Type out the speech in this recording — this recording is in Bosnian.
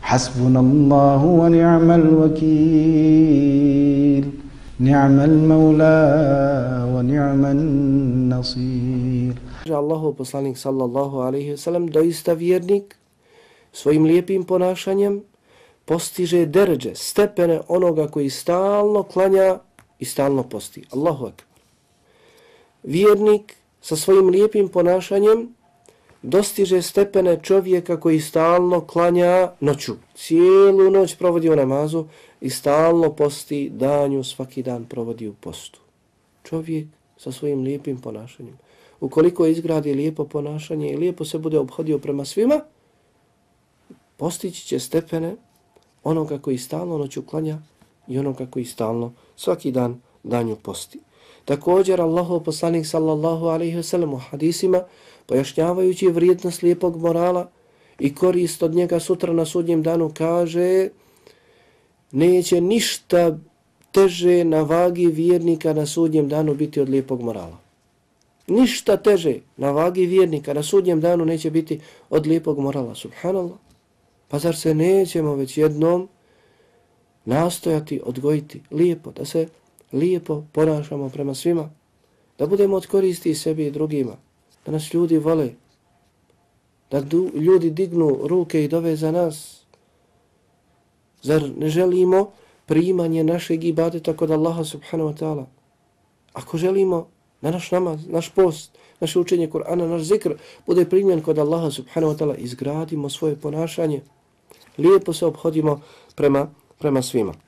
حسبنا الله ونعم الوكيل نعم المولى ونعم النصير. Allahov poslanik sallallahu alejhi ve sellem, doista vjernik svojim lijepim ponašanjem postiže derđe, stepene onoga koji stalno klanja i stalno posti. Allahu ekber. Vjernik sa svojim lijepim ponašanjem dostiže stepene čovjeka koji stalno klanja noću. Cijelu noć provodi u namazu i stalno posti, danju svaki dan provodi u postu. Čovjek sa svojim lijepim ponašanjem. Ukoliko izgradi lijepo ponašanje i lijepo se bude obhodio prema svima, postići će stepene onoga koji stalno noću klanja i onoga koji stalno svaki dan danju posti. Također Allahov poslanik sallallahu alejhi ve sellem u hadisima, pojašnjavajući vrijednost lijepog morala i korist od njega sutra na sudnjem danu, kaže: neće ništa teže na vagi vjernika na sudnjem danu biti od lijepog morala. Ništa teže na vagi vjernika na sudnjem danu neće biti od lijepog morala. Subhanallah. Pa zar se nećemo već jednom nastojati odgojiti lijepo, da se lijepo ponašamo prema svima, da budemo od koristi sebi i drugima, da nas ljudi vole, da ljudi dignu ruke i dove za nas. Zar ne želimo primanje našeg ibadeta kod Allaha subhanahu wa ta'ala? Ako želimo da naš namaz, naš post, naše učenje Kur'ana, naš zikr bude primljen kod Allaha subhanahu wa ta'ala, izgradimo svoje ponašanje, lijepo se obhodimo prema svima.